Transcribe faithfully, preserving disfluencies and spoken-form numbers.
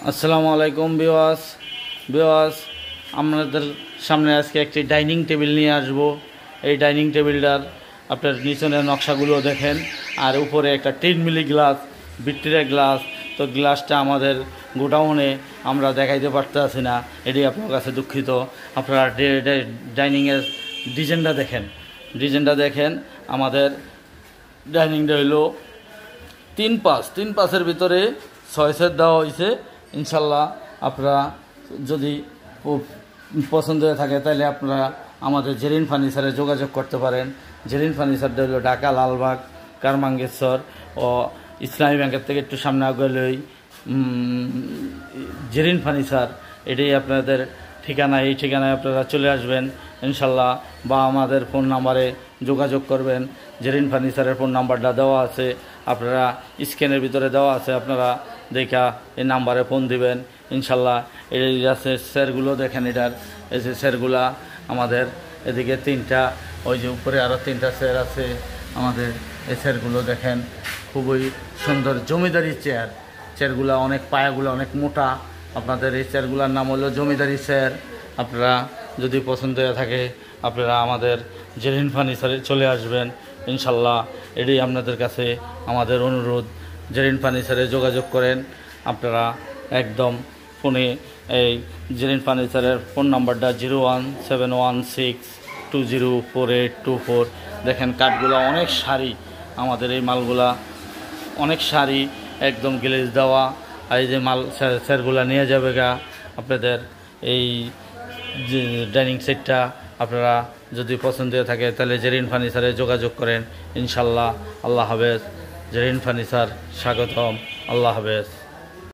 আসসালামু আলাইকুম viewers viewers আপনাদের সামনে আজকে একটি ডাইনিং টেবিল নিয়ে আসব। এই ডাইনিং টেবিলটার আপনার নিচনের নকশাগুলো দেখেন, আর উপরে একটা ten milli glass, Victoria glass. তো গ্লাসটা আমাদের গোডাউনে আমরা দেখাইতে পারতেছি না, এটি আপনার কাছে দুঃখিত। আপনারা ডাইনিংয়ের ডিজাইনটা দেখেন, ডিজাইনটা দেখেন। আমাদের ডাইনিংটা হইল তিন পাঁচ তিন পাঁচের ভিতরে ছয় সেট দেওয়া হয়েছে। ইনশাল্লাহ আপনারা যদি পছন্দ হয়ে থাকে তাহলে আপনারা আমাদের জেরিন ফার্নিচারে যোগাযোগ করতে পারেন। জেরিন ফার্নিচারটা হলো ঢাকা লালবাগ কারমাঙ্গেশ্বর ও ইসলামী ব্যাংকের থেকে একটু সামনে আগেলেই জেরিন ফার্নিচার, এটাই আপনাদের ঠিকানা। এই ঠিকানায় আপনারা চলে আসবেন ইনশাল্লাহ, বা আমাদের ফোন নাম্বারে যোগাযোগ করবেন। জেরিন ফার্নিচারের ফোন নাম্বারটা দেওয়া আছে, আপনারা স্ক্যানের ভিতরে দেওয়া আছে, আপনারা দেখা এই নাম্বারে ফোন দিবেন ইনশাল্লাহ। এই আছে স্যারগুলো দেখেন, এটার এই যে স্যারগুলা আমাদের এদিকে তিনটা, ওই যে উপরে আরও তিনটা স্যার আছে আমাদের। এই স্যারগুলো দেখেন, খুবই সুন্দর জমিদারি চেয়ার। চেয়ারগুলো অনেক পায়াগুলো অনেক মোটা। আপনাদের এই চেয়ারগুলোর নাম হলো জমিদারি চেয়ার। আপনারা যদি পছন্দ হয়ে থাকে আপনারা আমাদের জেরিন ফার্নিচারে চলে আসবেন ইনশাল্লাহ। এটাই আপনাদের কাছে আমাদের অনুরোধ। জেরিন ফার্নিচারে যোগাযোগ করেন আপনারা একদম ফোনে। এই জেরিন ফার্নিচারের ফোন নাম্বারটা zero one seven one six two zero four eight two four. দেখেন কাঠগুলো অনেক সারি, আমাদের এই মালগুলা অনেক সারি, একদম গ্লেজ দেওয়া। আর এই যে মাল স্যারগুলা নিয়ে যাবে গা আপনাদের এই যে ডাইনিং সেটটা। আপনারা যদি পছন্দ হয়ে থাকে তাহলে জেরিন ফার্নিচারে যোগাযোগ করেন ইনশাল্লাহ। আল্লাহ হাফেজ। জেরিন ফার্নিচার স্বাগতম। আল্লাহ হাফেজ।